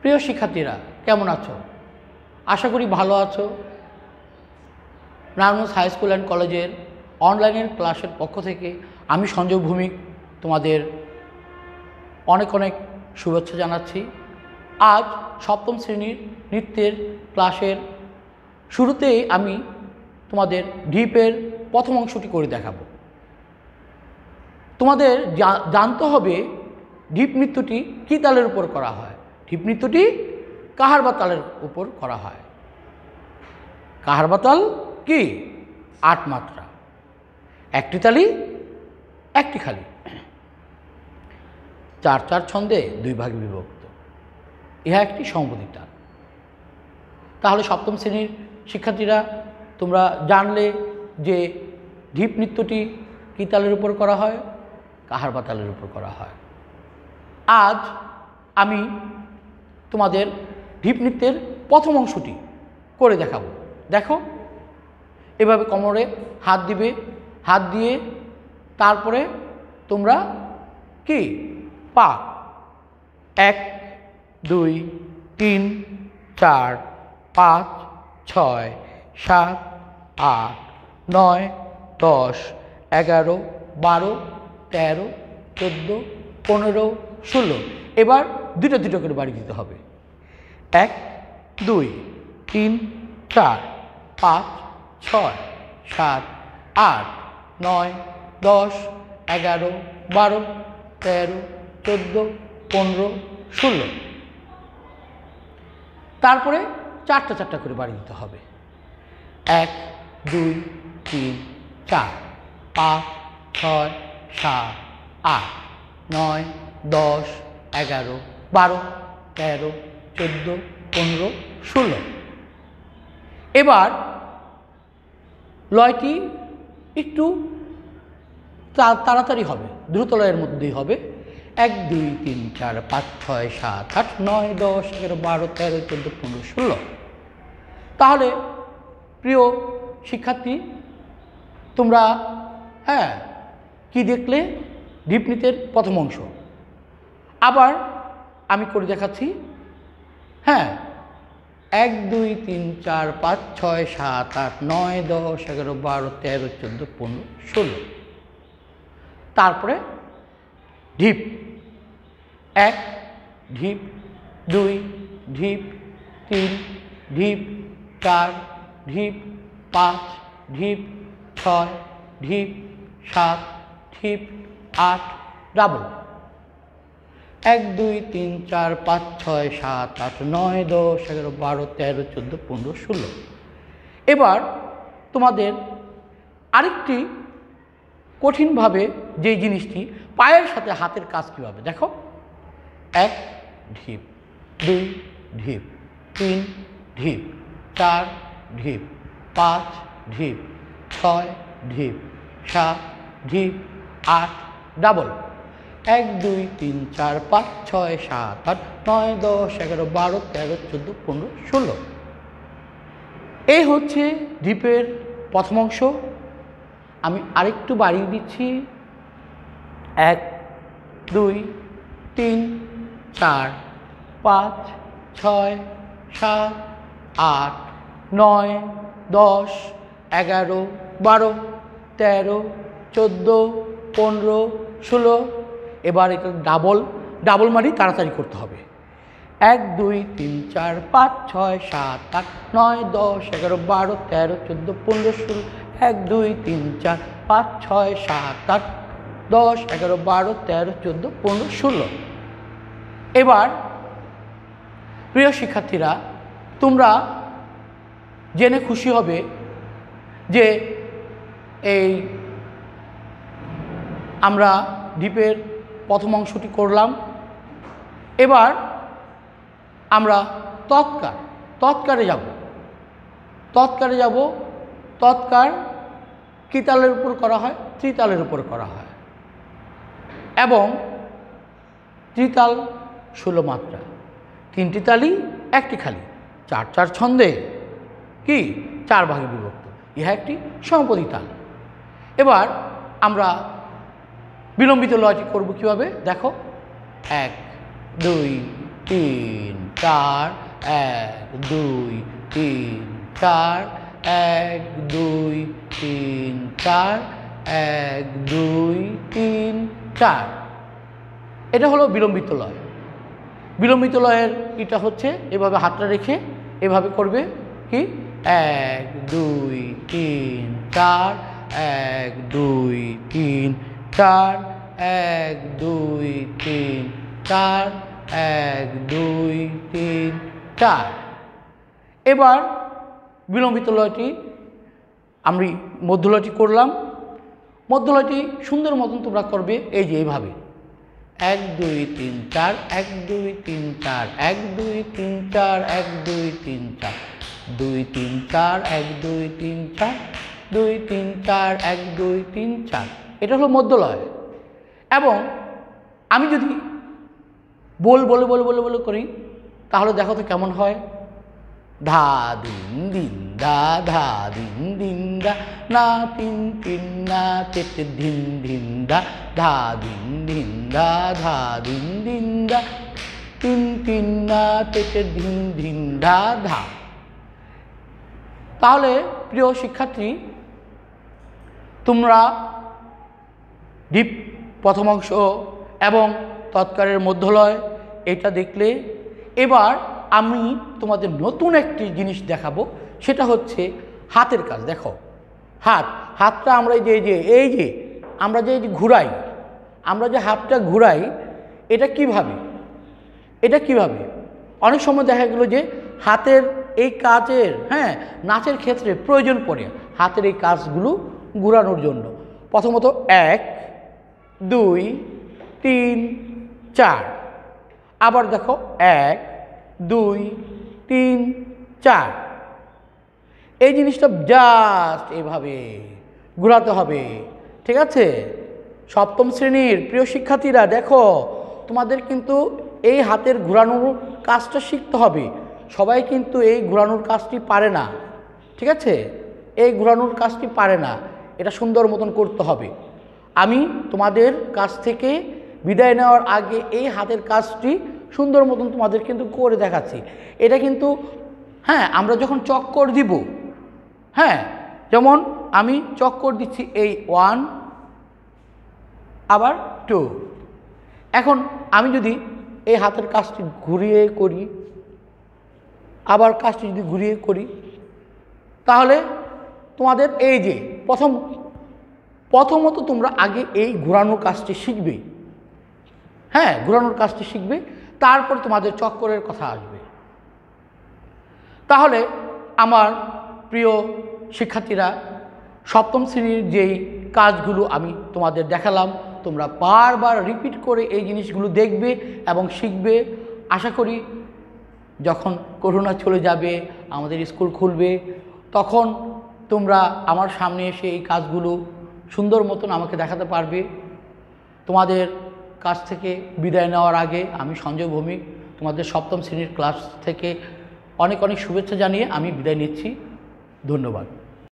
প্রিয় শিক্ষার্থীরা কেমন আছো? আশা করি ভালো আছো। নারায়ণগঞ্জ হাই স্কুল অ্যান্ড কলেজের অনলাইনের ক্লাসের পক্ষ থেকে আমি সঞ্জয় ভৌমিক তোমাদের অনেক অনেক শুভেচ্ছা জানাচ্ছি। আজ সপ্তম শ্রেণীর নৃত্যের ক্লাসের শুরুতেই আমি তোমাদের ঢিপের প্রথম অংশটি করে দেখাবো। তোমাদের জানতে হবে ঢিপ নৃত্যটি কী তালের উপর করা হয়। ঢিপ নৃত্যটি কাহার বা তালের উপর করা হয়। কাহার বা তাল কি? 8 মাত্রা, একটি তালি একটি খালি, 4/4 ছন্দে 2 ভাগে বিভক্ত। ইহা একটি সমপদী তাল। তাহলে সপ্তম শ্রেণীর শিক্ষার্থীরা তোমরা জানলে যে ঢিপ নৃত্যটি কী তালের উপর করা হয়, কাহার বা তালের উপর করা হয়। আজ আমি তোমাদের ঢিপ নৃত্যের প্রথম অংশটি করে দেখাবো। দেখো, এভাবে কোমরে হাত দিবে, হাত দিয়ে তারপরে তোমরা কি পা 1 2 3 4 5 6 7 8 9 10 11 12 13 14 15 16। এবার দুটো দুটো করে বাড়ি দিতে হবে। 1 2 3 4 5 6 7 8 9 10 11 12 13 14 15 16। তারপরে 4টা করে বাড়ি দিতে হবে। 1 2 3 4 5 6 7 8 9 10 11 12 13 14 15 16। এবার লয়টি একটু তাড়াতাড়ি হবে, দ্রুত লয়ের মধ্যেই হবে। 1 2 3 4 5 6 7 8 9 10 11 12 13 14 15 16। তাহলে প্রিয় শিক্ষার্থী, তোমরা কি দেখলে? ঢিপ নৃত্যের প্রথম অংশ। আবার আমি করে দেখাচ্ছি। 1 2 3 4 5 6 7 8 9 10 11 12 13 14 15 16। তারপরে ঢিপ 1 ঢিপ 2 ঢিপ 3 ঢিপ 4 ঢিপ 5 ঢিপ 6 ঢিপ 7 ঢিপ 8 ডাবল। 1 2 3 4 5 6 7 8 9 10 11 12 13 14 15 16। এবার তোমাদের আরেকটি কঠিনভাবে যে জিনিসটি, পায়ের সাথে হাতের কাজ কীভাবে দেখো। 1 ঢিপ 2 ঢিপ 3 ঢিপ 4 ঢিপ 5 ঢিপ 6 ঢিপ 7 ঢিপ 8 ডাবল। 1 2 3 4 5 6 7 8 9 10 11 12 13 14 15 16। এই হচ্ছে ঢিপের প্রথম অংশ। আমি আরেকটু বাড়িয়ে দিচ্ছি। 1 2 3 4 5 6 7 8 9 10 11 12 13 14 15 16। এবার এটা ডাবল মারি তাড়াতাড়ি করতে হবে। 1 2 3 4 5 6 7 8 9 10 11 12 13 14 15 16। 1 2 3 4 5 6 7 8 10 11 12 13 14 15 16। এবার প্রিয় শিক্ষার্থীরা, তোমরা জেনে খুশি হবে যে এই আমরা ঢিপের প্রথম অংশটি করলাম। এবার আমরা তৎকারে যাব। তৎকার কী তালের উপর করা হয়? ত্রিতালের উপর করা হয় এবং ত্রিতাল 16 মাত্রা, 3টি তালি একটি খালি, 4/4 ছন্দে কি 4 ভাগে বিভক্ত। ইহা একটি সমপদী তাল। এবার আমরা বিলম্বিত লয়টি করব কীভাবে দেখো। 1 2 3 4 1 2 3 4 1 2 3 4 1 2 3 4। এটা হলো বিলম্বিত লয়। বিলম্বিত লয়ের এটা হচ্ছে এভাবে হাতটা রেখে এভাবে করবে কি 1 2 3 4 1 2 3 4 1 2 3 4 1 2 3 4। এবার বিলম্বিত লয়টি আমি মধ্যলয়টি করলাম। মধ্যলয়টি সুন্দর মতন তোমরা করবে এই যে এইভাবে 1 2 3 4 1 2 3 4 1 2 3 4 1 2 3 4 2 3 4 1 2 3 4 2 3 4 1 2 3 4। এটা হলো মধ্যলয়। এবং আমি যদি বলে বলে বলে বলে করি তাহলে দেখো তো কেমন হয়। ধা দিন দিন দা ধা দিন দিন দা না তিন তিন না তেতে ধিন ধিন দা ধা দিন দিন দা ধা দিন দিন দা তিন তিন না তেতে ধিন ধিন দা ধা। তাহলে প্রিয় শিক্ষার্থী, তোমরা ডিপ প্রথম অংশ এবং তৎকারের মধ্যলয় এটা দেখলে। এবার আমি তোমাদের নতুন একটি জিনিস দেখাবো, সেটা হচ্ছে হাতের কাজ। দেখো হাতটা আমরা এই যে আমরা যে ঘুরাই, আমরা যে হাতটা ঘুরাই এটা কিভাবে অনেক সময় দেখা গেল যে হাতের এই কাজের নাচের ক্ষেত্রে প্রয়োজন পড়ে হাতের এই কাজগুলো ঘুরানোর জন্য। প্রথমত 1 2 3 4। আবার দেখো 1 2 3 4। এই জিনিসটা জাস্ট এভাবে ঘোরাতে হবে, ঠিক আছে? সপ্তম শ্রেণীর প্রিয় শিক্ষার্থীরা দেখো, তোমাদের কিন্তু এই হাতের ঘোরানোর কাজটা শিখতে হবে। সবাই কিন্তু এই ঘোরানোর কাজটি পারে না, ঠিক আছে? এই ঘোরানোর কাজটি পারে না, এটা সুন্দর মতন করতে হবে। আমি তোমাদের কাছ থেকে বিদায় নেওয়ার আগে এই হাতের কাজটি সুন্দর মতন তোমাদের কিন্তু করে দেখাচ্ছি। এটা কিন্তু আমরা যখন চক্কর দিব, যেমন আমি চক্কর দিচ্ছি এই 1 আবার 2। এখন আমি যদি এই হাতের কাজটি ঘুরিয়ে করি, আবার কাজটি যদি ঘুরিয়ে করি, তাহলে তোমাদের এই যে প্রথমত তোমরা আগে এই ঘোরানোর কাজটি শিখবে, ঘোরানোর কাজটি শিখবে, তারপর তোমাদের চক্করের কথা আসবে। তাহলে আমার প্রিয় শিক্ষার্থীরা, সপ্তম শ্রেণীর যেই কাজগুলো আমি তোমাদের দেখালাম, তোমরা বারবার রিপিট করে এই জিনিসগুলো দেখবে এবং শিখবে। আশা করি যখন করোনা চলে যাবে, আমাদের স্কুল খুলবে, তখন তোমরা আমার সামনে এসে এই কাজগুলো সুন্দর মতন আমাকে দেখাতে পারবে। তোমাদের কাছ থেকে বিদায় নেওয়ার আগে আমি সঞ্জয় ভৌমিক তোমাদের সপ্তম শ্রেণীর ক্লাস থেকে অনেক অনেক শুভেচ্ছা জানিয়ে আমি বিদায় নিচ্ছি। ধন্যবাদ।